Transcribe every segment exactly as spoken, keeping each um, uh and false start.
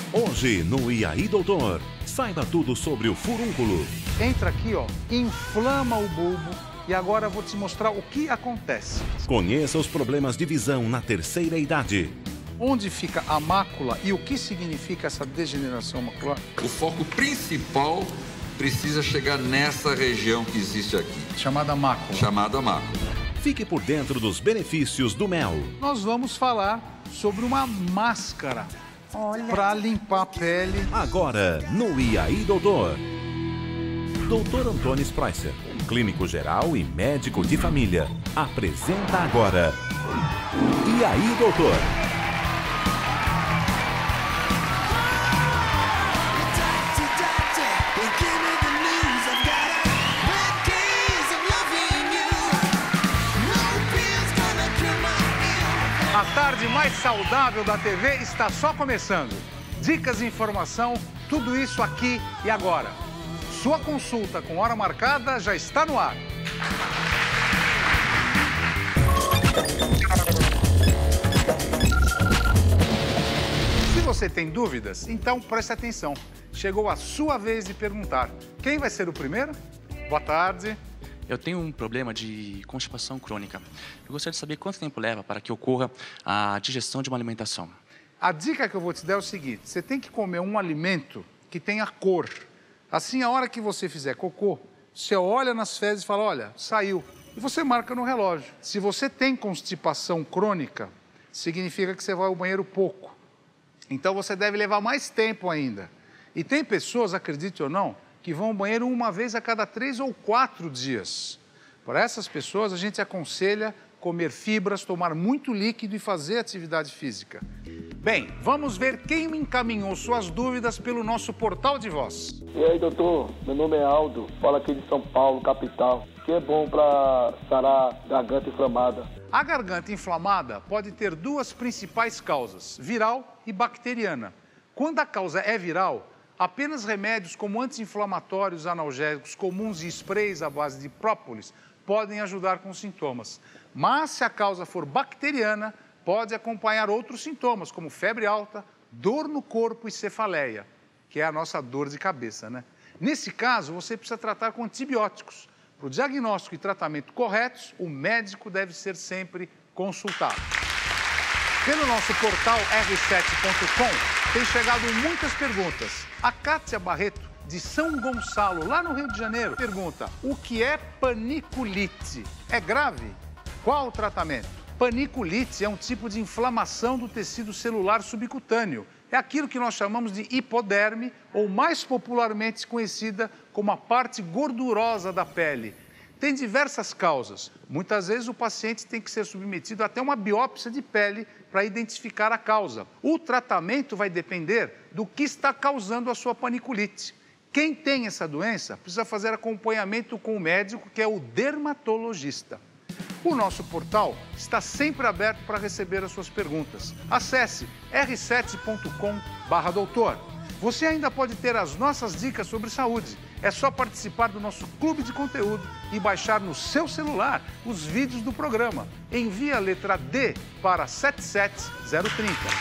Hoje no E aí, doutor, saiba tudo sobre o furúnculo. Entra aqui, ó, inflama o bulbo e agora eu vou te mostrar o que acontece. Conheça os problemas de visão na terceira idade. Onde fica a mácula e o que significa essa degeneração macular? O foco principal precisa chegar nessa região que existe aqui, Chamada mácula. chamada mácula. Fique por dentro dos benefícios do mel. Nós vamos falar sobre uma máscara para limpar a pele. Agora no E aí, doutor. doutor Antônio Spreisser, clínico geral e médico de família, apresenta agora E aí, doutor? A tarde mais saudável da T V está só começando. Dicas e informação, tudo isso aqui e agora. Sua consulta com hora marcada já está no ar. Se você tem dúvidas, então preste atenção. Chegou a sua vez de perguntar. Quem vai ser o primeiro? Boa tarde. Eu tenho um problema de constipação crônica. Eu gostaria de saber quanto tempo leva para que ocorra a digestão de uma alimentação. A dica que eu vou te dar é o seguinte: você tem que comer um alimento que tenha cor. Assim, a hora que você fizer cocô, você olha nas fezes e fala, olha, saiu. E você marca no relógio. Se você tem constipação crônica, significa que você vai ao banheiro pouco. Então você deve levar mais tempo ainda. E tem pessoas, acredite ou não, que vão ao banheiro uma vez a cada três ou quatro dias. Para essas pessoas, a gente aconselha comer fibras, tomar muito líquido e fazer atividade física. Bem, vamos ver quem me encaminhou suas dúvidas pelo nosso portal de voz. E aí, doutor? Meu nome é Aldo, falo aqui de São Paulo, capital. O que é bom para sarar garganta inflamada? A garganta inflamada pode ter duas principais causas, viral e bacteriana. Quando a causa é viral, apenas remédios como anti-inflamatórios, analgésicos comuns e sprays à base de própolis podem ajudar com os sintomas. Mas se a causa for bacteriana, pode acompanhar outros sintomas, como febre alta, dor no corpo e cefaleia, que é a nossa dor de cabeça, né? Nesse caso, você precisa tratar com antibióticos. Para o diagnóstico e tratamento corretos, o médico deve ser sempre consultado. Pelo nosso portal R sete ponto com, tem chegado muitas perguntas. A Kátia Barreto, de São Gonçalo, lá no Rio de Janeiro, pergunta: o que é paniculite? É grave? Qual o tratamento? Paniculite é um tipo de inflamação do tecido celular subcutâneo. É aquilo que nós chamamos de hipoderme, ou mais popularmente conhecida como a parte gordurosa da pele. Tem diversas causas. Muitas vezes o paciente tem que ser submetido até uma biópsia de pele para identificar a causa. O tratamento vai depender do que está causando a sua paniculite. Quem tem essa doença precisa fazer acompanhamento com o médico, que é o dermatologista. O nosso portal está sempre aberto para receber as suas perguntas. Acesse r sete ponto com barra doutor. Você ainda pode ter as nossas dicas sobre saúde. É só participar do nosso clube de conteúdo e baixar no seu celular os vídeos do programa. Envie a letra D para sete sete zero três zero.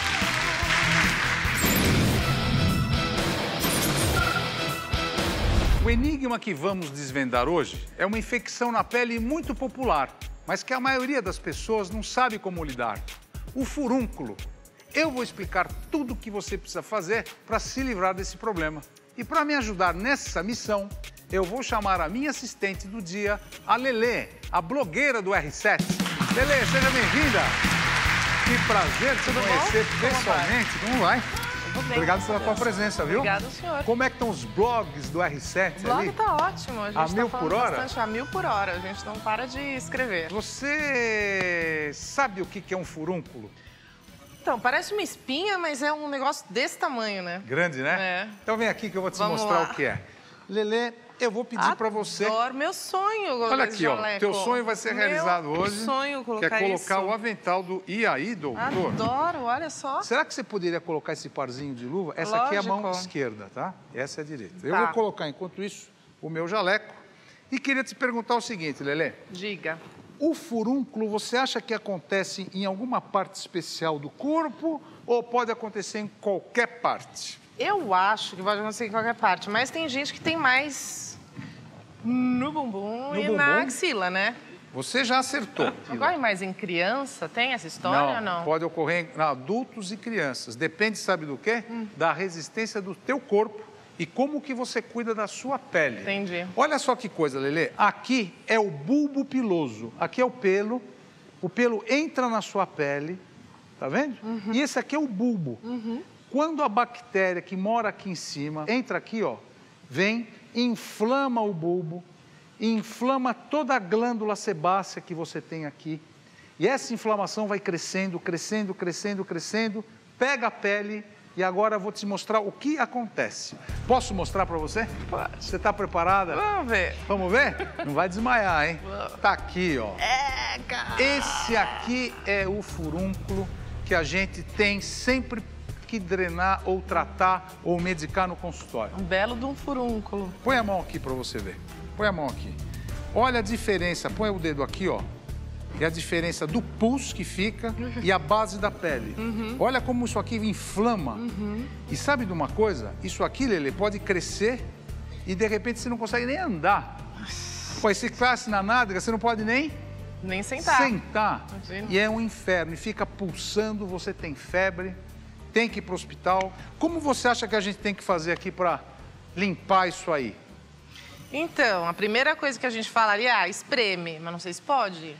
O enigma que vamos desvendar hoje é uma infecção na pele muito popular, mas que a maioria das pessoas não sabe como lidar. O furúnculo. Eu vou explicar tudo o que você precisa fazer para se livrar desse problema. E para me ajudar nessa missão, eu vou chamar a minha assistente do dia, a Lelê, a blogueira do R sete. Lelê, seja bem-vinda. Que prazer te conhecer pessoalmente. Como vai? Bem, obrigado pela tua presença, viu? Obrigado, senhor. Como é que estão os blogs do R sete o blog ali? tá ótimo. A gente A tá mil falando por hora? bastante, a mil por hora. A gente não para de escrever. Você sabe o que que é um furúnculo? Então, parece uma espinha, mas é um negócio desse tamanho, né? Grande, né? É. Então vem aqui que eu vou te Vamos mostrar lá. o que é. Lelê, eu vou pedir para você... Adoro meu sonho, Olha aqui, ó. jaleco. Teu sonho vai ser Meu realizado hoje. sonho Que é colocar colocar isso. o avental do E aí, doutor? Adoro, olha só. Será que você poderia colocar esse parzinho de luva? Essa aqui é a mão Lógico. esquerda, tá? Essa é a direita. Eu Tá. vou colocar, enquanto isso, o meu jaleco. E queria te perguntar o seguinte, Lelê. Diga. O furúnculo, você acha que acontece em alguma parte especial do corpo ou pode acontecer em qualquer parte? Eu acho que pode acontecer em qualquer parte, mas tem gente que tem mais no bumbum No e bumbum? na axila, né? Você já acertou. Ocorre mais em criança? Tem essa história ou não? Pode ocorrer em adultos e crianças. Depende, sabe do quê? Hum. Da resistência do teu corpo e como que você cuida da sua pele. Entendi. Olha só que coisa, Lelê. Aqui é o bulbo piloso. Aqui é o pelo. O pelo entra na sua pele, tá vendo? Uhum. E esse aqui é o bulbo. Uhum. Quando a bactéria que mora aqui em cima entra aqui, ó, vem, inflama o bulbo, inflama toda a glândula sebácea que você tem aqui. E essa inflamação vai crescendo, crescendo, crescendo, crescendo, pega a pele e agora eu vou te mostrar o que acontece. Posso mostrar para você? Pode. Você está preparada? Vamos ver. Vamos ver? Não vai desmaiar, hein? Tá aqui, ó. É, cara. Esse aqui é o furúnculo que a gente tem sempre que drenar ou tratar ou medicar no consultório. Um belo de um furúnculo. Põe a mão aqui para você ver. Põe a mão aqui. Olha a diferença. Põe o dedo aqui, ó. E a diferença do pus que fica e a base da pele. Uhum. Olha como isso aqui inflama. Uhum. E sabe de uma coisa? Isso aqui, Lelê, pode crescer e de repente você não consegue nem andar. Pô, se cresce na nádega, você não pode nem... Nem sentar. Sentar. Imagina. E é um inferno. E fica pulsando, você tem febre, tem que ir para o hospital. Como você acha que a gente tem que fazer aqui para limpar isso aí? Então, a primeira coisa que a gente falaria, ah, espreme, mas não sei se pode.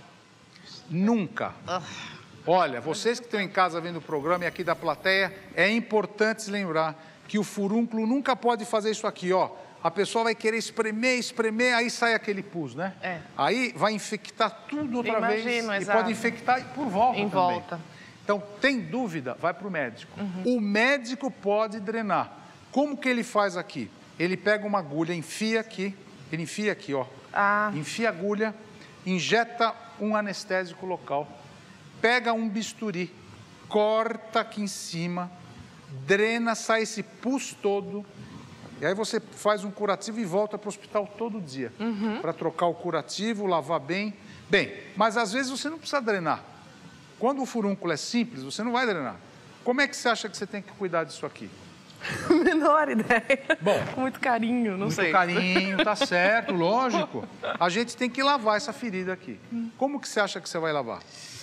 Nunca. Ah. Olha, vocês que estão em casa vendo o programa e aqui da plateia, é importante se lembrar que o furúnculo nunca pode fazer isso aqui, ó. A pessoa vai querer espremer, espremer, aí sai aquele pus, né? É. Aí vai infectar tudo outra Imagino, vez. E exato. pode infectar por volta Em também. volta. Então, tem dúvida? Vai para o médico. Uhum. O médico pode drenar. Como que ele faz aqui? Ele pega uma agulha, enfia aqui, ele enfia aqui, ó. Ah. Enfia a agulha, injeta um anestésico local, pega um bisturi, corta aqui em cima, drena, sai esse pus todo, e aí você faz um curativo e volta para o hospital todo dia, Uhum. para trocar o curativo, lavar bem. Bem, mas às vezes você não precisa drenar. Quando o furúnculo é simples, você não vai drenar. Como é que você acha que você tem que cuidar disso aqui? Menor ideia. Bom, Com muito carinho, não muito sei. carinho, tá certo, lógico. A gente tem que lavar essa ferida aqui. Como que você acha que você vai lavar?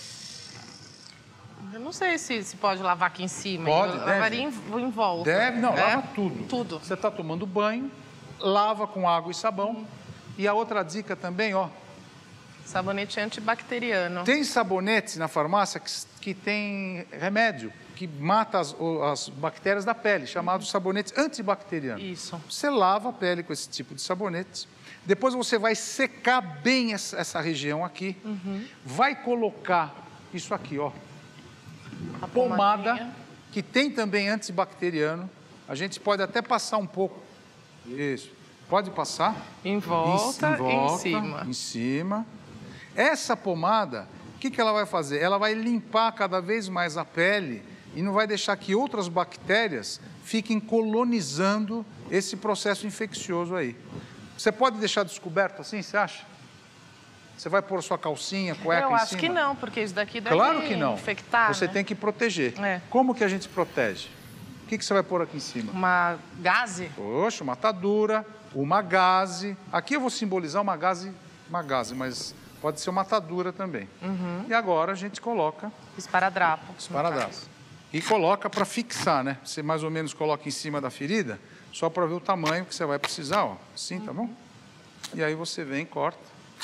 Eu não sei se, se pode lavar aqui em cima. Pode, Eu deve. lavaria em, em volta. Deve, não, É? lava tudo. Tudo. Você está tomando banho, lava com água e sabão. E a outra dica também, ó, Sabonete antibacteriano. tem sabonete na farmácia que, que tem remédio, que mata as, o- as bactérias da pele, chamado sabonete antibacteriano. Isso. Você lava a pele com esse tipo de sabonete. Depois você vai secar bem essa, essa região aqui. Uhum. Vai colocar isso aqui, ó. A Pomada, pomadinha. que tem também antibacteriano. A gente pode até passar um pouco. Isso. Pode passar. Em volta, em, em volta, cima. Em cima. Essa pomada, o que, que ela vai fazer? Ela vai limpar cada vez mais a pele e não vai deixar que outras bactérias fiquem colonizando esse processo infeccioso aí. Você pode deixar descoberto assim, você acha? Você vai pôr sua calcinha, cueca Eu em acho cima? que não, porque isso daqui deve Claro que não. infectar, Você né? tem que proteger. É. Como que a gente protege? O que, que você vai pôr aqui em cima? Uma gaze? Poxa, uma atadura, uma gaze. Aqui eu vou simbolizar uma gaze, uma gaze, mas pode ser uma atadura também. Uhum. E agora a gente coloca Esparadrapo. no esparadrapo. caso. E coloca para fixar, né? Você mais ou menos coloca em cima da ferida, só para ver o tamanho que você vai precisar, ó. Assim, tá bom? E aí você vem, corta.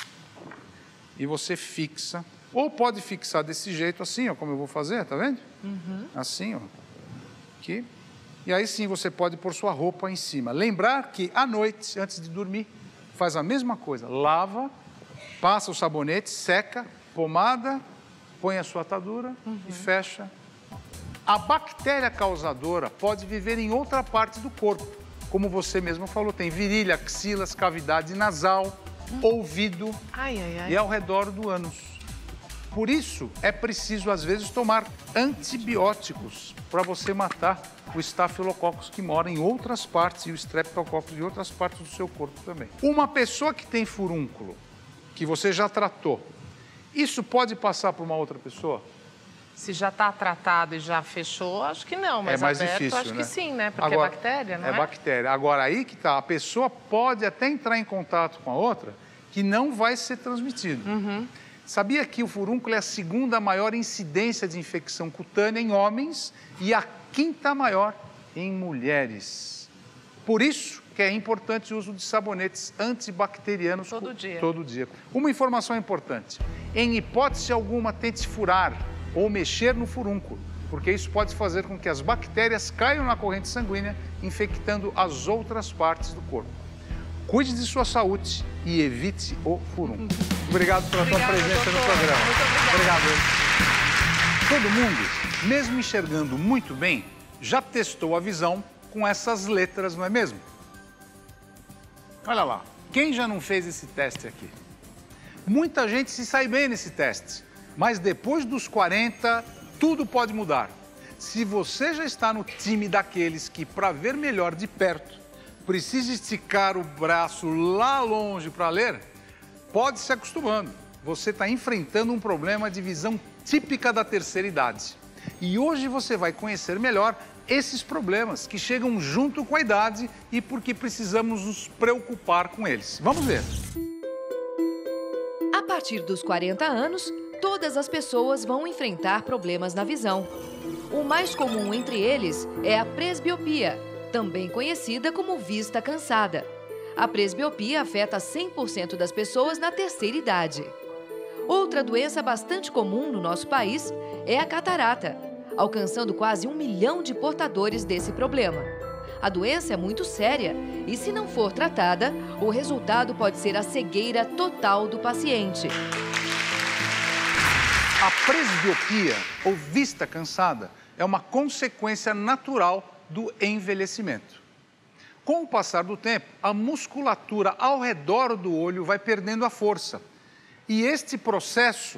E você fixa. Ou pode fixar desse jeito, assim, ó, como eu vou fazer, tá vendo? Uhum. Assim, ó. Aqui. E aí sim você pode pôr sua roupa em cima. Lembrar que à noite, antes de dormir, faz a mesma coisa. Lava, passa o sabonete, seca, pomada, põe a sua atadura e fecha. A bactéria causadora pode viver em outra parte do corpo. Como você mesmo falou, tem virilha, axilas, cavidade nasal, ouvido Ai, ai, ai. e ao redor do ânus. Por isso, é preciso, às vezes, tomar antibióticos para você matar o estafilococcus que mora em outras partes e o streptococcus em outras partes do seu corpo também. Uma pessoa que tem furúnculo, que você já tratou, isso pode passar para uma outra pessoa? Se já está tratado e já fechou, acho que não, mas é mais aberto, difícil, acho né? que sim, né? Porque Agora, é bactéria, não é? É bactéria. Agora, aí que tá, a pessoa pode até entrar em contato com a outra, que não vai ser transmitido. Uhum. Sabia que o furúnculo é a segunda maior incidência de infecção cutânea em homens e a quinta maior em mulheres. Por isso que é importante o uso de sabonetes antibacterianos todo dia. todo dia. Uma informação importante: em hipótese alguma, tente furar ou mexer no furúnculo, porque isso pode fazer com que as bactérias caiam na corrente sanguínea, infectando as outras partes do corpo. Cuide de sua saúde e evite o furúnculo. Obrigado pela Obrigada, sua presença doutor. no programa. Muito obrigado. Todo mundo, mesmo enxergando muito bem, já testou a visão com essas letras, não é mesmo? Olha lá, quem já não fez esse teste aqui? Muita gente se sai bem nesse teste, mas depois dos quarenta, tudo pode mudar. Se você já está no time daqueles que, para ver melhor de perto, precisa esticar o braço lá longe para ler, pode se acostumando. Você está enfrentando um problema de visão típica da terceira idade. E hoje você vai conhecer melhor esses problemas que chegam junto com a idade e por que precisamos nos preocupar com eles. Vamos ver. A partir dos quarenta anos, todas as pessoas vão enfrentar problemas na visão. O mais comum entre eles é a presbiopia, também conhecida como vista cansada. A presbiopia afeta cem por cento das pessoas na terceira idade. Outra doença bastante comum no nosso país é a catarata, alcançando quase um milhão de portadores desse problema. A doença é muito séria e, se não for tratada, o resultado pode ser a cegueira total do paciente. A presbiopia, ou vista cansada, é uma consequência natural do envelhecimento. Com o passar do tempo, a musculatura ao redor do olho vai perdendo a força. E este processo,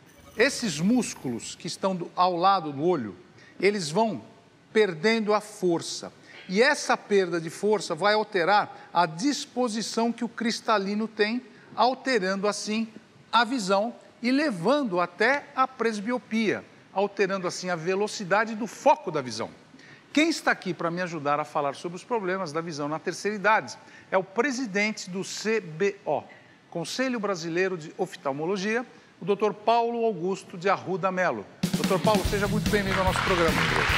esses músculos que estão do, ao lado do olho, eles vão perdendo a força. E essa perda de força vai alterar a disposição que o cristalino tem, alterando assim a visão e levando até a presbiopia, alterando assim a velocidade do foco da visão. Quem está aqui para me ajudar a falar sobre os problemas da visão na terceira idade é o presidente do C B O, Conselho Brasileiro de Oftalmologia, o doutor Paulo Augusto de Arruda Melo. doutor Paulo, seja muito bem-vindo ao nosso programa.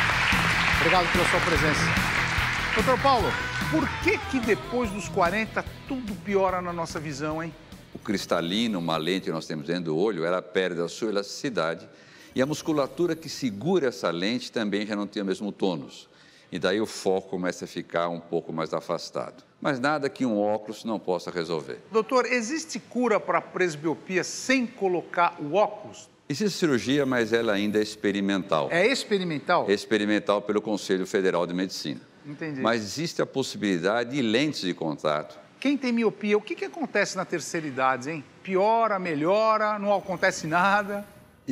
Obrigado pela sua presença. doutor Paulo, por que que depois dos quarenta tudo piora na nossa visão, hein? O cristalino, uma lente que nós temos dentro do olho, ela perde a sua elasticidade e a musculatura que segura essa lente também já não tem o mesmo tônus. E daí o foco começa a ficar um pouco mais afastado. Mas nada que um óculos não possa resolver. Doutor, existe cura para a presbiopia sem colocar o óculos? Existe cirurgia, mas ela ainda é experimental. É experimental? É experimental pelo Conselho Federal de Medicina. Entendi. Mas existe a possibilidade de lentes de contato. Quem tem miopia, o que, que acontece na terceira idade, hein? Piora, melhora, não acontece nada?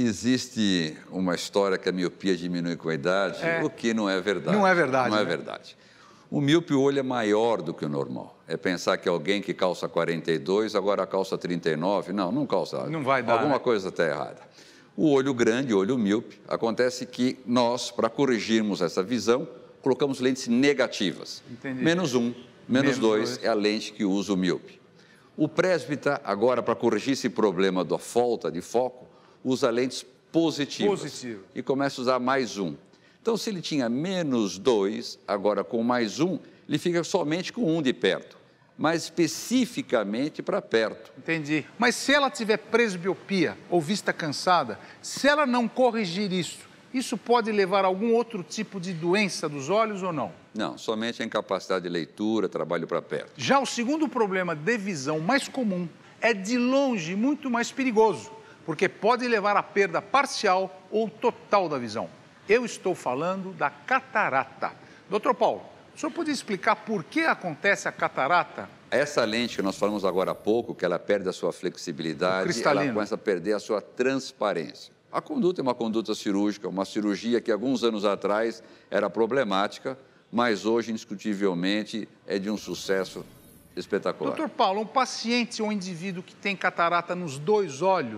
Existe uma história que a miopia diminui com a idade, É. o que não é verdade. Não é verdade, Não é né? verdade. O míope, o olho é maior do que o normal. É pensar que alguém que calça quarenta e dois, agora calça trinta e nove. Não, não calça. Não vai dar, Alguma né? coisa está errada. O olho grande, o olho míope, acontece que nós, para corrigirmos essa visão, colocamos lentes negativas. Entendi. Menos um, menos Menos dois dois. é a lente que usa o míope. O presbita, agora, para corrigir esse problema da falta de foco, usa lentes positivas. Positivo. E começa a usar mais um. Então, se ele tinha menos dois, agora com mais um, ele fica somente com um de perto, mas especificamente para perto. Entendi. Mas se ela tiver presbiopia ou vista cansada, se ela não corrigir isso, isso pode levar a algum outro tipo de doença dos olhos ou não? Não, somente a incapacidade de leitura, trabalho para perto. Já o segundo problema de visão mais comum é de longe muito mais perigoso, porque pode levar à perda parcial ou total da visão. Eu estou falando da catarata. doutor Paulo, o senhor podia explicar por que acontece a catarata? Essa lente que nós falamos agora há pouco, que ela perde a sua O flexibilidade, cristalino. ela começa a perder a sua transparência. A conduta é uma conduta cirúrgica, uma cirurgia que alguns anos atrás era problemática, mas hoje, indiscutivelmente, é de um sucesso espetacular. doutor Paulo, um paciente ou um indivíduo que tem catarata nos dois olhos,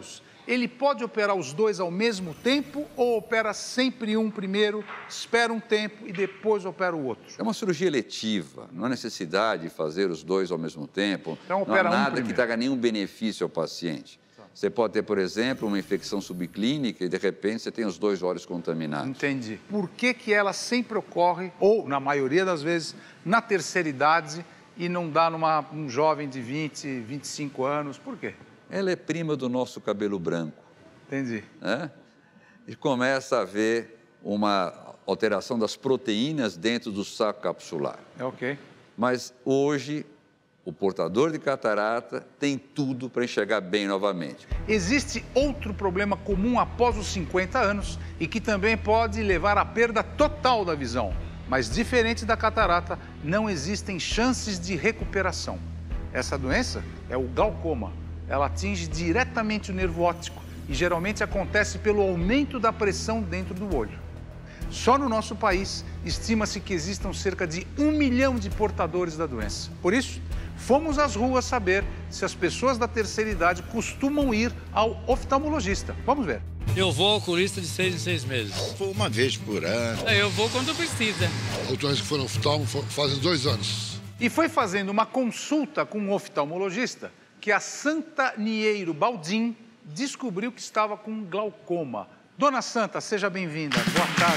ele pode operar os dois ao mesmo tempo ou opera sempre um primeiro, espera um tempo e depois opera o outro? É uma cirurgia eletiva, não há necessidade de fazer os dois ao mesmo tempo, Então, não há opera um nada primeiro. que traga nenhum benefício ao paciente. Você pode ter, por exemplo, uma infecção subclínica e, de repente, você tem os dois olhos contaminados. Entendi. Por que que ela sempre ocorre, ou na maioria das vezes, na terceira idade e não dá numa um jovem de vinte, vinte e cinco anos? Por quê? Ela é prima do nosso cabelo branco, Entendi. né? E começa a haver uma alteração das proteínas dentro do saco capsular. É ok. Mas hoje, o portador de catarata tem tudo para enxergar bem novamente. Existe outro problema comum após os cinquenta anos e que também pode levar à perda total da visão. Mas, diferente da catarata, não existem chances de recuperação. Essa doença é o glaucoma. Ela atinge diretamente o nervo óptico e geralmente acontece pelo aumento da pressão dentro do olho. Só no nosso país, estima-se que existam cerca de um milhão de portadores da doença. Por isso, fomos às ruas saber se as pessoas da terceira idade costumam ir ao oftalmologista. Vamos ver. Eu vou ao oculista de seis em seis meses. Vou uma vez por ano. É, eu vou quando precisa. A última vez que foram ao oftalmo fazem dois anos. E foi fazendo uma consulta com um oftalmologista que a Santa Nieiro Baldim descobriu que estava com glaucoma. Dona Santa, seja bem-vinda. Boa tarde.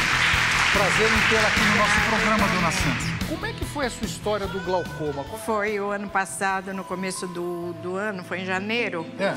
Prazer em tê-la aqui no nosso programa, Dona Santa. Como é que foi a sua história do glaucoma? Foi o ano passado, no começo do, do ano, foi em janeiro. É.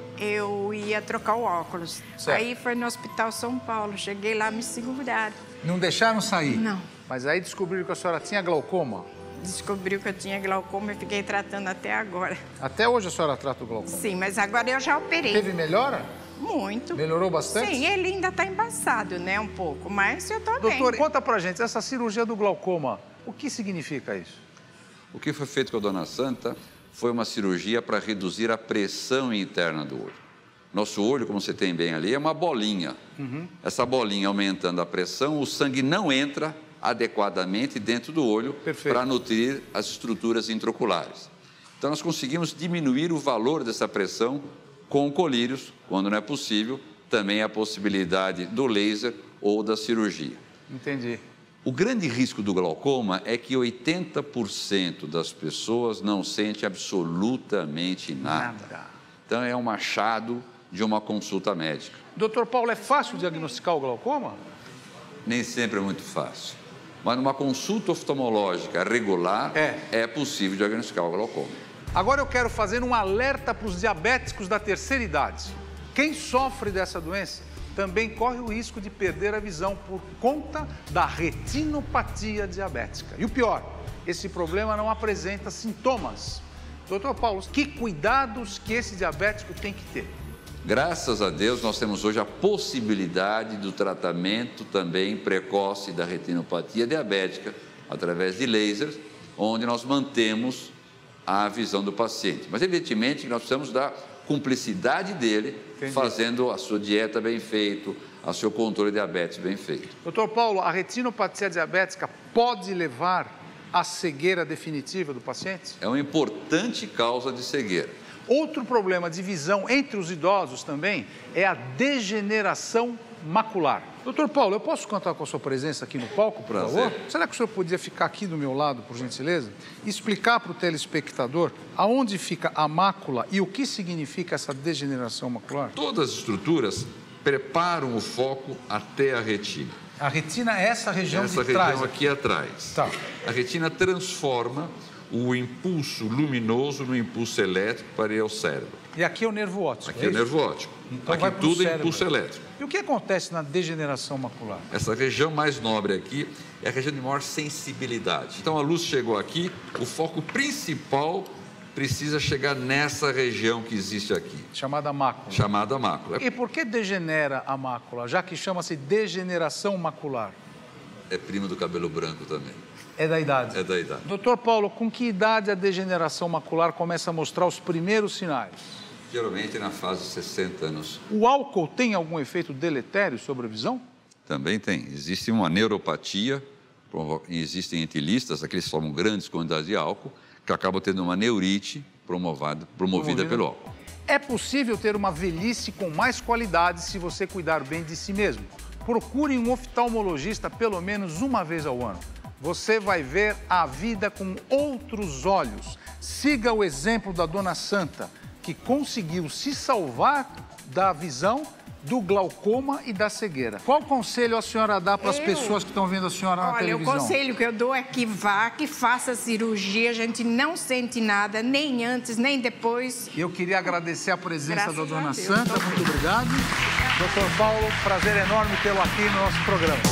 Eu ia trocar o óculos. Certo. Aí foi no Hospital São Paulo. Cheguei lá, me seguraram. Não deixaram sair? Não. Mas aí descobriram que a senhora tinha glaucoma? Descobriu que eu tinha glaucoma e fiquei tratando até agora. Até hoje a senhora trata o glaucoma? Sim, mas agora eu já operei. Teve melhora? Muito. Melhorou bastante? Sim, ele ainda tá embaçado, né, um pouco, mas eu tô bem. Doutor, conta pra gente, essa cirurgia do glaucoma, o que significa isso? O que foi feito com a Dona Santa foi uma cirurgia para reduzir a pressão interna do olho. Nosso olho, como você tem bem ali, é uma bolinha. Uhum. Essa bolinha aumentando a pressão, o sangue não entra adequadamente dentro do olho para nutrir as estruturas intraoculares. Então, nós conseguimos diminuir o valor dessa pressão com colírios, quando não é possível, também a possibilidade do laser ou da cirurgia. Entendi. O grande risco do glaucoma é que oitenta por cento das pessoas não sente absolutamente nada. Nada. Então, é um achado de uma consulta médica. Doutor Paulo, é fácil diagnosticar o glaucoma? Nem sempre é muito fácil. Mas numa consulta oftalmológica regular, é, é possível diagnosticar o glaucoma. Agora eu quero fazer um alerta para os diabéticos da terceira idade. Quem sofre dessa doença também corre o risco de perder a visão por conta da retinopatia diabética. E o pior, esse problema não apresenta sintomas. Doutor Paulo, que cuidados que esse diabético tem que ter? Graças a Deus, nós temos hoje a possibilidade do tratamento também precoce da retinopatia diabética, através de lasers, onde nós mantemos a visão do paciente. Mas, evidentemente, nós precisamos da cumplicidade dele, Entendi. fazendo a sua dieta bem feita, o seu controle de diabetes bem feito. Doutor Paulo, a retinopatia diabética pode levar à cegueira definitiva do paciente? É uma importante causa de cegueira. Outro problema de visão entre os idosos também é a degeneração macular. Doutor Paulo, eu posso contar com a sua presença aqui no palco, por Prazer. favor? Será que o senhor podia ficar aqui do meu lado, por gentileza? E explicar para o telespectador aonde fica a mácula e o que significa essa degeneração macular? Todas as estruturas preparam o foco até a retina. A retina é essa região essa de trás? Essa região aqui atrás. Tá. A retina transforma o impulso luminoso no impulso elétrico para ir ao cérebro. E aqui é o nervo óptico. Aqui é, é o nervo óptico. Então aqui vai tudo é impulso elétrico. E o que acontece na degeneração macular? Essa região mais nobre aqui é a região de maior sensibilidade. Então a luz chegou aqui, o foco principal precisa chegar nessa região que existe aqui. Chamada mácula. Chamada mácula. E por que degenera a mácula, já que chama-se degeneração macular? É primo do cabelo branco também. É da idade? É da idade. Doutor Paulo, com que idade a degeneração macular começa a mostrar os primeiros sinais? Geralmente na fase de sessenta anos. O álcool tem algum efeito deletério sobre a visão? Também tem. Existe uma neuropatia, existem etilistas, aqueles que tomam grandes quantidades de álcool, que acabam tendo uma neurite, promovada, promovida pelo álcool. É possível ter uma velhice com mais qualidade se você cuidar bem de si mesmo. Procure um oftalmologista pelo menos uma vez ao ano. Você vai ver a vida com outros olhos. Siga o exemplo da Dona Santa, que conseguiu se salvar da visão, do glaucoma e da cegueira. Qual conselho a senhora dá para as Eu? pessoas que estão vendo a senhora na Olha, televisão? o conselho que eu dou é que vá, que faça cirurgia, a gente não sente nada, nem antes, nem depois. Eu queria agradecer a presença Graças da Dona a Deus, Santa, tô muito obrigado. doutor Paulo, prazer enorme tê-lo aqui no nosso programa.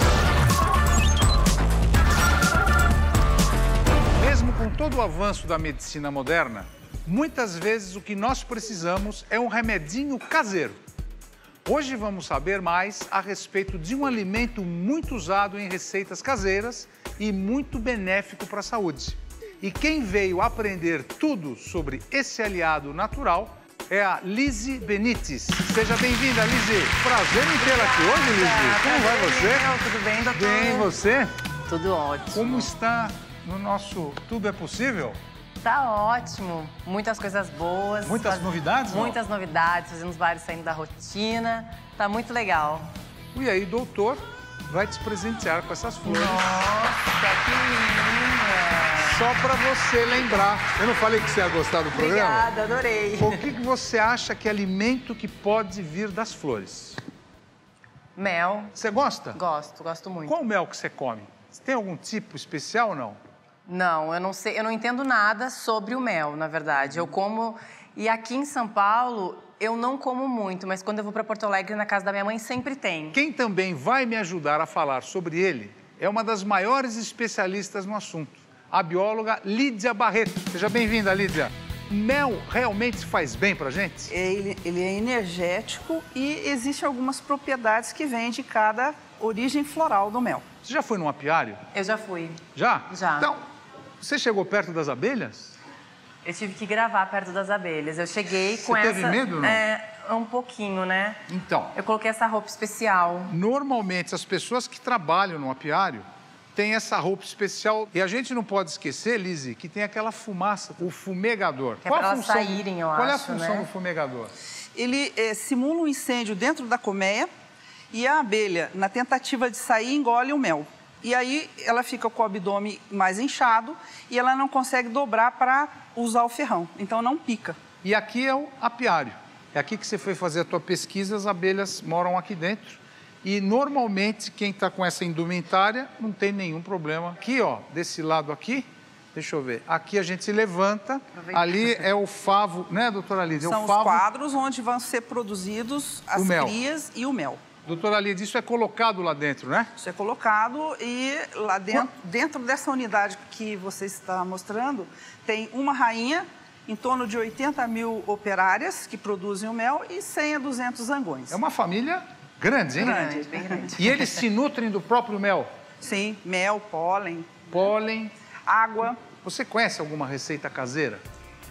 Mesmo com todo o avanço da medicina moderna, muitas vezes o que nós precisamos é um remedinho caseiro. Hoje vamos saber mais a respeito de um alimento muito usado em receitas caseiras e muito benéfico para a saúde. E quem veio aprender tudo sobre esse aliado natural é a Lise Benites. Seja bem-vinda, Lise. Prazer em tê-la aqui hoje, Lise. Como vai você? Tudo bem, doutor? Bem, você? Tudo ótimo. Como está no nosso Tudo é Possível? Tá ótimo. Muitas coisas boas. Muitas faz... novidades? Muitas não? novidades. Fazemos vários saindo da rotina. Tá muito legal. E aí, doutor, vai te presentear com essas flores. Nossa, que linda! Só para você lembrar. Eu não falei que você ia gostar do programa? Obrigada, adorei. O que, que você acha que é alimento que pode vir das flores? Mel. Você gosta? Gosto, gosto muito. Qual mel que você come? Você tem algum tipo especial ou não? Não, eu não sei, eu não entendo nada sobre o mel, na verdade. Eu como... E aqui em São Paulo, eu não como muito, mas quando eu vou para Porto Alegre, na casa da minha mãe, sempre tem. Quem também vai me ajudar a falar sobre ele é uma das maiores especialistas no assunto, a bióloga Lídia Barreto. Seja bem-vinda, Lídia. Mel realmente faz bem pra gente? Ele, ele é energético e existem algumas propriedades que vêm de cada origem floral do mel. Você já foi num apiário? Eu já fui. Já? Já. Então, você chegou perto das abelhas? Eu tive que gravar perto das abelhas. Eu cheguei com Você essa... teve medo, não? É, um pouquinho, né? Então. Eu coloquei essa roupa especial. Normalmente, as pessoas que trabalham no apiário têm essa roupa especial. E a gente não pode esquecer, Lise, que tem aquela fumaça, o fumegador. Que é para elas saírem, eu Qual acho, é a função né? do fumegador? Ele é, simula um incêndio dentro da colmeia e a abelha, na tentativa de sair, engole o mel. E aí ela fica com o abdômen mais inchado e ela não consegue dobrar para usar o ferrão, então não pica. E aqui é o apiário. É aqui que você foi fazer a tua pesquisa, as abelhas moram aqui dentro. E normalmente quem está com essa indumentária não tem nenhum problema. Aqui, ó, desse lado aqui, deixa eu ver, aqui a gente se levanta, ali é o favo, né, doutora Lídia? São é o favo... os quadros onde vão ser produzidos as crias e o mel. Doutora Lídia, isso é colocado lá dentro, né? Isso é colocado e lá dentro, dentro dessa unidade que você está mostrando, tem uma rainha, em torno de oitenta mil operárias que produzem o mel e cem a duzentos zangões. É uma família grande, hein? Grande, bem grande. E eles se nutrem do próprio mel? Sim, mel, pólen. Pólen. Água. Você conhece alguma receita caseira?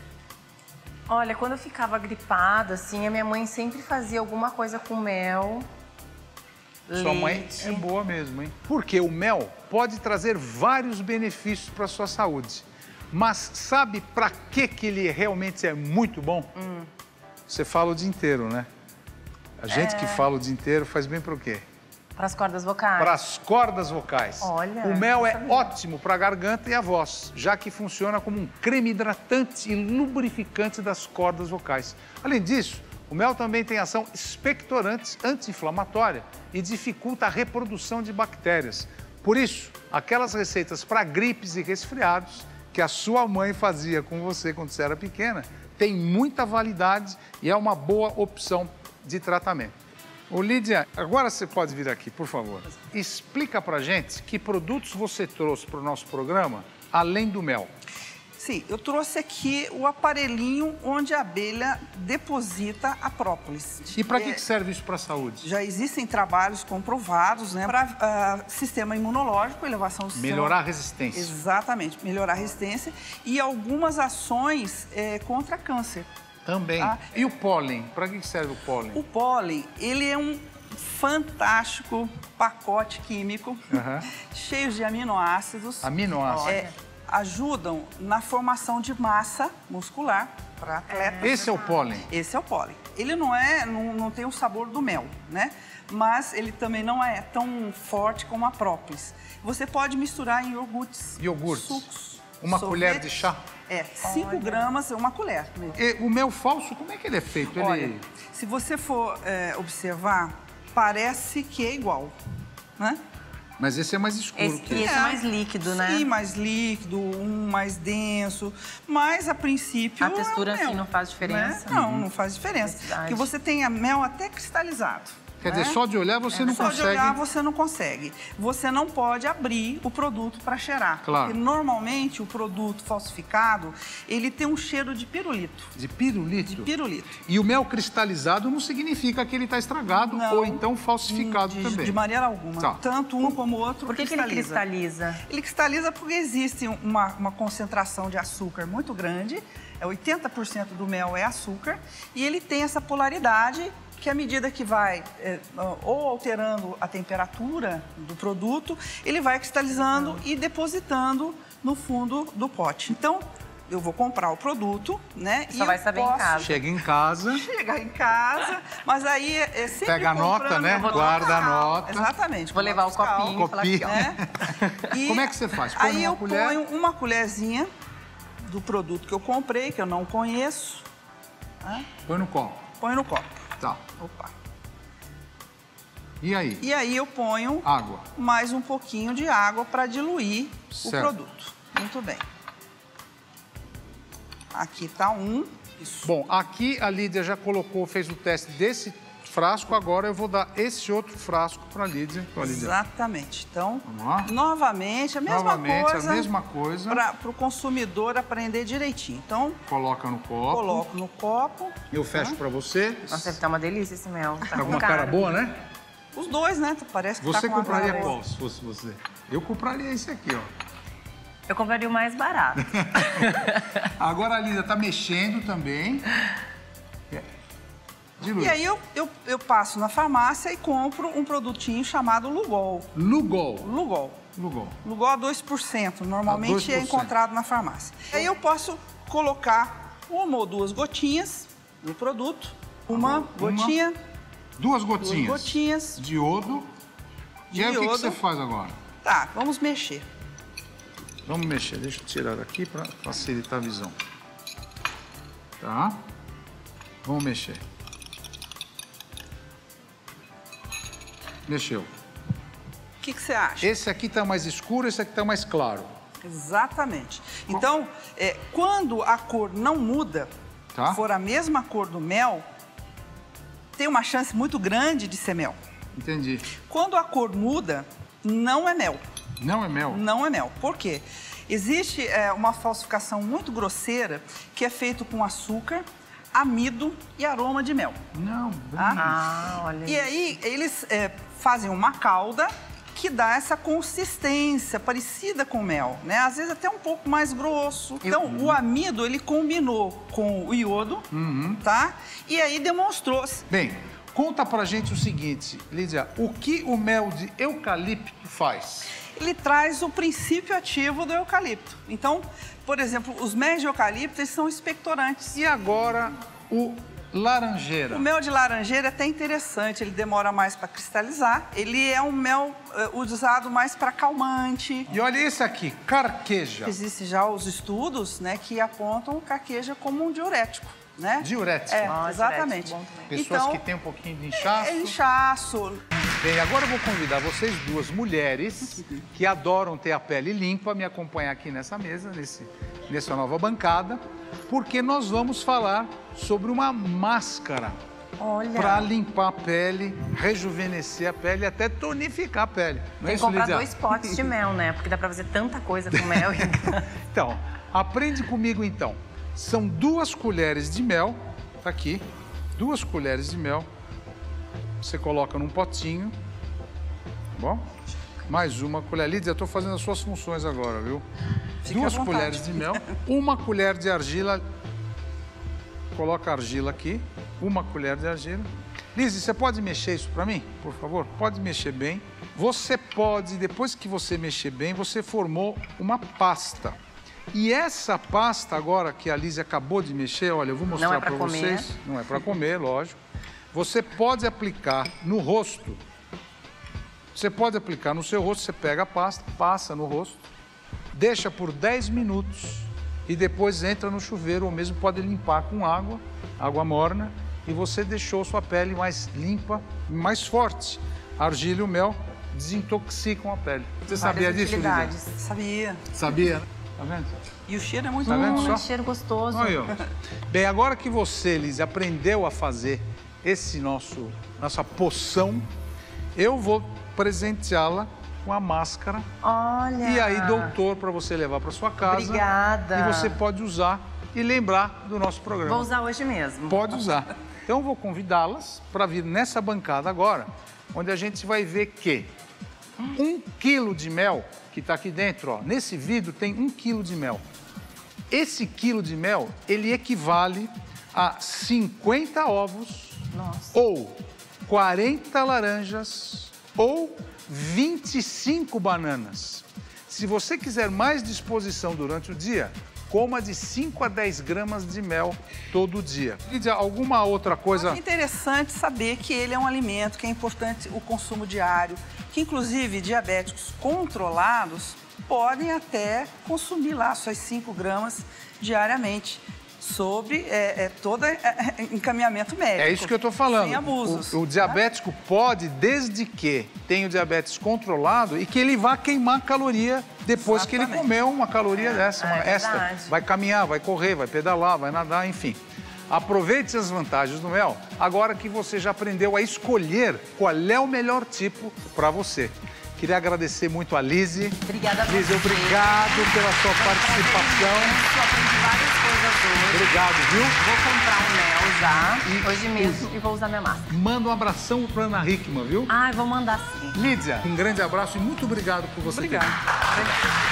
Olha, quando eu ficava gripada, assim, a minha mãe sempre fazia alguma coisa com mel. Sua mãe leite. é boa mesmo, hein? Porque o mel pode trazer vários benefícios para a sua saúde. Mas sabe para que que ele realmente é muito bom? Hum. Você fala o dia inteiro, né? A gente É. que fala o dia inteiro faz bem para o quê? Para as cordas vocais. Para as cordas vocais. Olha, o mel não é sabia. ótimo para a garganta e a voz, já que funciona como um creme hidratante e lubrificante das cordas vocais. Além disso, o mel também tem ação expectorante, anti-inflamatória e dificulta a reprodução de bactérias. Por isso, aquelas receitas para gripes e resfriados que a sua mãe fazia com você quando você era pequena, tem muita validade e é uma boa opção de tratamento. Ô, Lídia, agora você pode vir aqui, por favor. Explica pra gente que produtos você trouxe para o nosso programa, além do mel. Sim, eu trouxe aqui o aparelhinho onde a abelha deposita a própolis. E para que, É, que serve isso para a saúde? Já existem trabalhos comprovados, né, para uh, sistema imunológico, elevação do sistema... Melhorar a resistência. Exatamente, melhorar a resistência e algumas ações é, contra câncer. Também. Ah. E o pólen? Para que, que serve o pólen? O pólen, ele é um fantástico pacote químico, Uhum. cheio de aminoácidos. Aminoácidos. É, ajudam na formação de massa muscular para atletas. Esse é o pólen? Esse é o pólen. Ele não é, não, não tem o sabor do mel, né? Mas ele também não é tão forte como a própolis. Você pode misturar em iogurtes, Iogurtes. sucos. Uma sorvete. colher de chá? É, cinco gramas é uma colher. E o mel falso, como é que ele é feito? Olha, ele... se você for é, observar, parece que é igual, né? Mas esse é mais escuro. Esse, que e esse é mais líquido, né? Sim, mais líquido, um mais denso. Mas, a princípio, A textura, é um mel, assim, não faz diferença? né? Não, Uhum. não faz diferença. Verdade. Porque você tem a mel até cristalizado. Quer né? dizer, só de olhar você É, não só consegue... de olhar você não consegue. Você não pode abrir o produto para cheirar. Claro. Porque, normalmente, o produto falsificado, ele tem um cheiro de pirulito. De pirulito? De pirulito. E o mel cristalizado não significa que ele está estragado Não. ou então falsificado de, também. De maneira alguma. Tá. Tanto um como o outro Por que, que ele cristaliza? Ele cristaliza porque existe uma, uma concentração de açúcar muito grande, é oitenta por cento do mel é açúcar, e ele tem essa polaridade que à medida que vai é, ou alterando a temperatura do produto, ele vai cristalizando e depositando no fundo do pote. Então, eu vou comprar o produto, né? Só e vai eu saber em posso casa. Chega em casa... Chegar em casa, mas aí é sempre Pega a nota, comprando- né? Eu vou Guarda a tomar. nota. Exatamente. Vou levar o fiscal, copinho e falar Copinho. aqui, ó. né? E Como é que você faz? Põe aí numa eu colher? ponho uma colherzinha do produto que eu comprei, que eu não conheço. Né? Põe no copo. Põe no copo. Tá. Opa. E aí? E aí eu ponho Água. mais um pouquinho de água para diluir Certo. o produto. Muito bem. Aqui está um. Isso. Bom, aqui a Lídia já colocou, fez o teste desse frasco, agora eu vou dar esse outro frasco para a Lídia. Pra Lídia. Exatamente. Então, Vamos lá? novamente, a mesma Novamente, coisa. a mesma coisa. Para o consumidor aprender direitinho. Então, Coloca no copo. coloco no copo. Eu fecho para você. Nossa, deve tá uma delícia esse mel. Tá Tá com com uma cara boa, né? Os dois, né? Parece que Você tá com uma compraria cara boa. qual, se fosse você? Eu compraria esse aqui, ó. Eu compraria o mais barato. Agora a Lídia tá mexendo também. Dilui. E aí eu, eu, eu passo na farmácia e compro um produtinho chamado Lugol. Lugol. Lugol. Lugol. Lugol a dois por cento. Normalmente A dois por cento. é encontrado na farmácia. Aí eu posso colocar uma ou duas gotinhas no produto. Uma, Uma. gotinha. Duas gotinhas. Duas gotinhas. De iodo. De e aí o que, que iodo. você faz agora? Tá, vamos mexer. Vamos mexer. Deixa eu tirar aqui para facilitar a visão. Tá? Vamos mexer. Mexeu. O que, que você acha? Esse aqui tá mais escuro, esse aqui tá mais claro. Exatamente. Então, é, quando a cor não muda, Tá. for a mesma cor do mel, tem uma chance muito grande de ser mel. Entendi. Quando a cor muda, não é mel. Não é mel? Não é mel. Por quê? Existe é, uma falsificação muito grosseira que é feito com açúcar, amido e aroma de mel. Não, Tá? Ah, olha E aí, eles é, fazem uma calda que dá essa consistência parecida com mel, né? Às vezes até um pouco mais grosso. Então, o amido, ele combinou com o iodo, Uhum. tá? E aí demonstrou... Bem, conta pra gente o seguinte, Lídia, o que o mel de eucalipto faz? Ele traz o princípio ativo do eucalipto. Então, por exemplo, os méis de eucalipto, eles são expectorantes. E agora, o laranjeira? O mel de laranjeira é até interessante, ele demora mais para cristalizar. Ele é um mel uh, usado mais para calmante. E olha esse aqui, carqueja. Existem já os estudos, né, que apontam o carqueja como um diurético, né? Diurético. É, Ah, exatamente. diurético, bom também. Pessoas então, que têm um pouquinho de inchaço. é inchaço. Bem, agora eu vou convidar vocês duas mulheres que adoram ter a pele limpa, me acompanhar aqui nessa mesa, nesse, nessa nova bancada, porque nós vamos falar sobre uma máscara Olha. para limpar a pele, rejuvenescer a pele e até tonificar a pele. Não é Tem que isso, comprar Lídia? dois potes de mel, né? Porque dá pra fazer tanta coisa com mel. Então, aprende comigo então. São duas colheres de mel, tá aqui, duas colheres de mel. Você coloca num potinho, tá bom? Mais uma colher. Lídia, eu tô fazendo as suas funções agora, viu? Fique Duas à vontade. colheres de mel, uma colher de argila. Coloca a argila aqui, uma colher de argila. Lídia, você pode mexer isso para mim, por favor? Pode mexer bem. Você pode, depois que você mexer bem, você formou uma pasta. E essa pasta agora que a Lizy acabou de mexer, olha, eu vou mostrar é para vocês. Não é para comer, lógico. Você pode aplicar no rosto. Você pode aplicar no seu rosto, você pega a pasta, passa no rosto, deixa por dez minutos e depois entra no chuveiro, ou mesmo pode limpar com água, água morna, e você deixou sua pele mais limpa, mais forte. A argila e o mel desintoxicam a pele. Você sabia disso, Lizy? Sabia. Sabia, né? Tá vendo? E o cheiro é muito tá bom. Vendo só? Um cheiro gostoso. Aí, ó. Bem, agora que você, Lizy, aprendeu a fazer esse nosso, nossa poção, eu vou presenteá-la com a máscara. Olha! E aí, doutor, para você levar para sua casa. Obrigada. E você pode usar e lembrar do nosso programa. Vou usar hoje mesmo. Pode usar. Então, eu vou convidá-las para vir nessa bancada agora, onde a gente vai ver que um quilo de mel, que está aqui dentro, ó, nesse vidro tem um quilo de mel. Esse quilo de mel, ele equivale a cinquenta ovos, Nossa. ou quarenta laranjas, ou vinte e cinco bananas. Se você quiser mais disposição durante o dia, coma de cinco a dez gramas de mel todo dia. Lídia, alguma outra coisa? É interessante saber que ele é um alimento que é importante o consumo diário, que inclusive diabéticos controlados podem até consumir lá suas cinco gramas diariamente, sobre é, é, todo é, encaminhamento médico. É isso que eu estou falando. Sem abusos. O, o diabético tá? pode, desde que tenha o diabetes controlado e que ele vá queimar caloria depois Exatamente. que ele comeu uma caloria é, dessa, uma é extra. Vai caminhar, vai correr, vai pedalar, vai nadar, enfim. Aproveite as vantagens do mel, agora que você já aprendeu a escolher qual é o melhor tipo para você. Queria agradecer muito a Lizy. Obrigada a você. Lizy, obrigado pela sua participação. Eu aprendi várias coisas hoje. Obrigado, viu? Vou comprar um mel já, e, hoje mesmo, e vou usar minha máscara. Manda um abração para Ana Hickman, viu? Ai, vou mandar sim. Lídia, um grande abraço e muito obrigado por você Obrigada. ter vindo.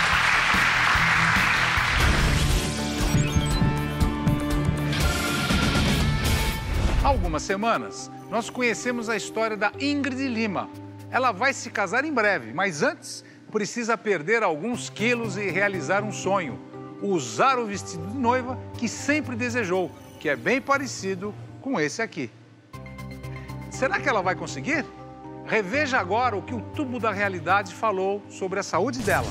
Há algumas semanas, nós conhecemos a história da Ingrid Lima. Ela vai se casar em breve, mas antes precisa perder alguns quilos e realizar um sonho. Usar o vestido de noiva que sempre desejou, que é bem parecido com esse aqui. Será que ela vai conseguir? Reveja agora o que o Tubo da Realidade falou sobre a saúde dela.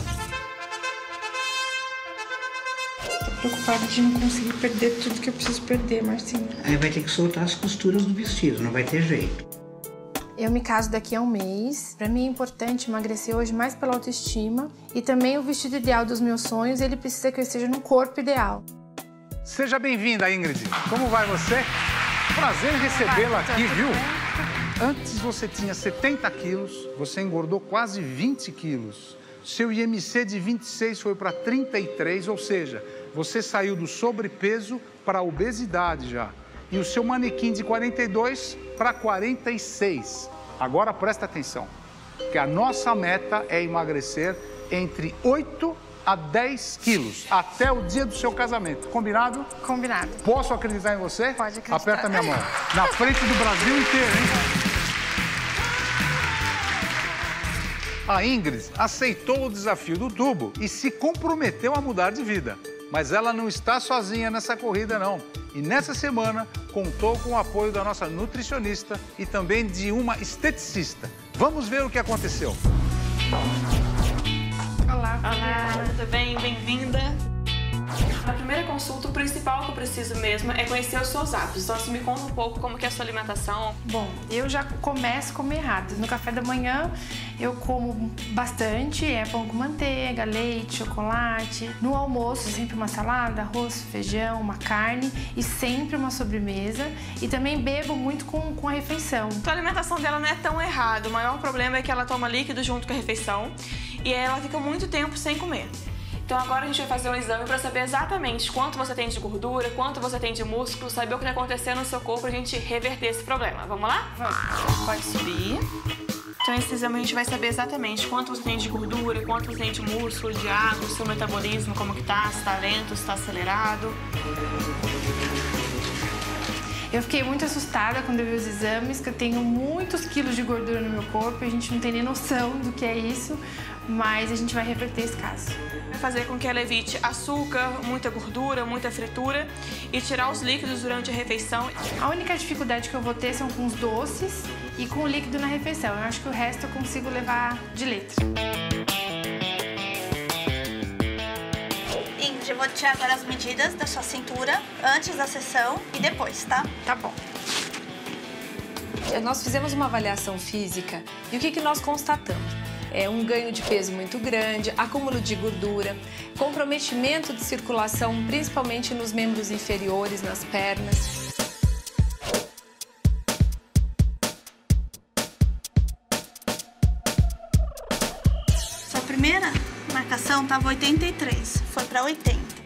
Tô preocupada de não conseguir perder tudo que eu preciso perder, Marcinho. Aí vai ter que soltar as costuras do vestido, não vai ter jeito. Eu me caso daqui a um mês. Para mim é importante emagrecer hoje mais pela autoestima e também o vestido ideal dos meus sonhos, ele precisa que eu esteja no corpo ideal. Seja bem-vinda, Ingrid. Como vai você? Prazer em recebê-la aqui, viu? Antes você tinha setenta quilos, você engordou quase vinte quilos. Seu I M C de vinte e seis foi para trinta e três, ou seja, você saiu do sobrepeso para a obesidade já. E o seu manequim de quarenta e dois para quarenta e seis. Agora presta atenção, que a nossa meta é emagrecer entre oito a dez quilos até o dia do seu casamento. Combinado? Combinado. Posso acreditar em você? Pode acreditar. Aperta minha mão. Na frente do Brasil inteiro, hein? A Ingrid aceitou o desafio do tubo e se comprometeu a mudar de vida. Mas ela não está sozinha nessa corrida, não. E nessa semana, contou com o apoio da nossa nutricionista e também de uma esteticista. Vamos ver o que aconteceu. Olá, Olá, tudo bem? Bem-vinda. Na primeira consulta, o principal que eu preciso mesmo é conhecer os seus hábitos. Então, você me conta um pouco como que é a sua alimentação. Bom, eu já começo a comer errado. No café da manhã, eu como bastante, é pão com manteiga, leite, chocolate. No almoço, sempre uma salada, arroz, feijão, uma carne e sempre uma sobremesa. E também bebo muito com, com a refeição. A alimentação dela não é tão errada. O maior problema é que ela toma líquido junto com a refeição e ela fica muito tempo sem comer. Então agora a gente vai fazer um exame para saber exatamente quanto você tem de gordura, quanto você tem de músculo, saber o que está acontecendo no seu corpo para a gente reverter esse problema. Vamos lá? Vamos. Pode subir. Então nesse exame a gente vai saber exatamente quanto você tem de gordura, quanto você tem de músculo, de água, o seu metabolismo, como que tá, se está lento, se está acelerado. Eu fiquei muito assustada quando eu vi os exames, que eu tenho muitos quilos de gordura no meu corpo e a gente não tem nem noção do que é isso, mas a gente vai reverter esse caso. Vai fazer com que ela evite açúcar, muita gordura, muita fritura e tirar os líquidos durante a refeição. A única dificuldade que eu vou ter são com os doces e com o líquido na refeição. Eu acho que o resto eu consigo levar de letra. Ingrid, eu vou tirar agora as medidas da sua cintura antes da sessão e depois, tá? Tá bom. Nós fizemos uma avaliação física e o que, que nós constatamos? É um ganho de peso muito grande, acúmulo de gordura, comprometimento de circulação, principalmente nos membros inferiores, nas pernas. Sua primeira marcação estava oitenta e três, foi para oitenta.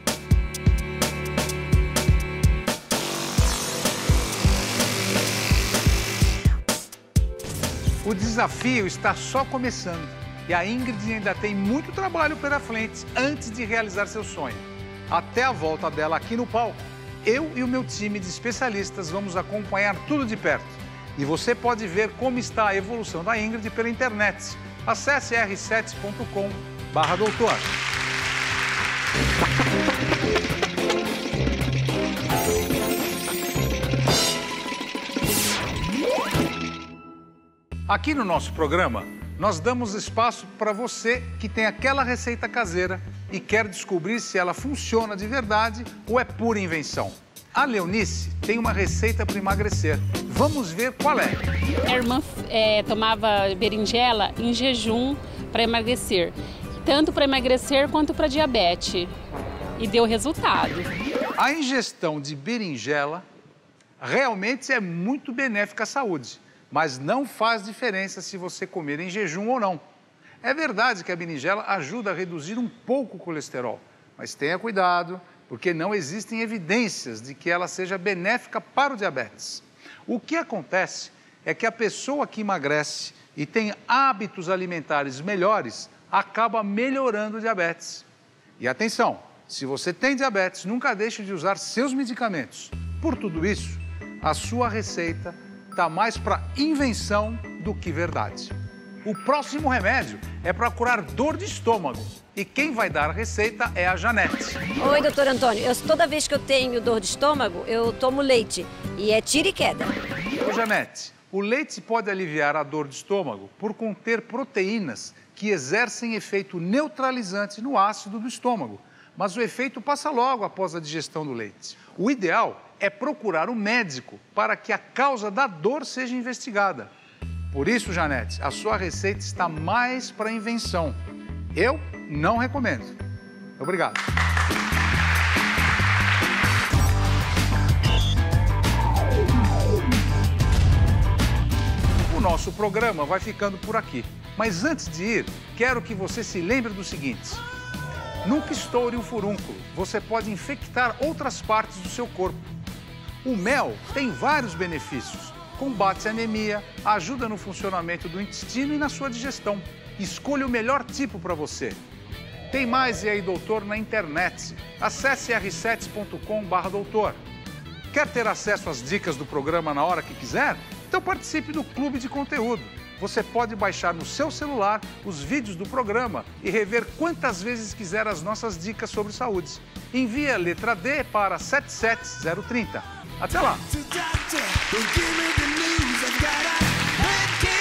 O desafio está só começando e a Ingrid ainda tem muito trabalho pela frente antes de realizar seu sonho. Até a volta dela aqui no palco, eu e o meu time de especialistas vamos acompanhar tudo de perto. E você pode ver como está a evolução da Ingrid pela internet. Acesse r sete ponto com barra doutor. Aqui no nosso programa, nós damos espaço para você que tem aquela receita caseira e quer descobrir se ela funciona de verdade ou é pura invenção. A Leonice tem uma receita para emagrecer. Vamos ver qual é. Minha irmã é, tomava berinjela em jejum para emagrecer. Tanto para emagrecer quanto para diabetes. E deu resultado. A ingestão de berinjela realmente é muito benéfica à saúde. Mas não faz diferença se você comer em jejum ou não. É verdade que a berinjela ajuda a reduzir um pouco o colesterol, mas tenha cuidado, porque não existem evidências de que ela seja benéfica para o diabetes. O que acontece é que a pessoa que emagrece e tem hábitos alimentares melhores acaba melhorando o diabetes. E atenção, se você tem diabetes, nunca deixe de usar seus medicamentos. Por tudo isso, a sua receita está mais para invenção do que verdade. O próximo remédio é para curar dor de estômago. E quem vai dar a receita é a Janete. Oi, doutor Antônio. Eu, toda vez que eu tenho dor de estômago, eu tomo leite. E é tira e queda. Ô, Janete, o leite pode aliviar a dor de estômago por conter proteínas que exercem efeito neutralizante no ácido do estômago. Mas o efeito passa logo após a digestão do leite. O ideal é procurar um médico para que a causa da dor seja investigada. Por isso, Janete, a sua receita está mais para invenção. Eu não recomendo. Obrigado. O nosso programa vai ficando por aqui. Mas antes de ir, quero que você se lembre do seguinte. Nunca estoure o furúnculo. Você pode infectar outras partes do seu corpo. O mel tem vários benefícios. Combate a anemia, ajuda no funcionamento do intestino e na sua digestão. Escolha o melhor tipo para você. Tem mais E aí Doutor na internet. Acesse r sete ponto com barra doutor. Quer ter acesso às dicas do programa na hora que quiser? Então participe do Clube de Conteúdo. Você pode baixar no seu celular os vídeos do programa e rever quantas vezes quiser as nossas dicas sobre saúde. Envie a letra D para sete sete zero três zero. Até lá!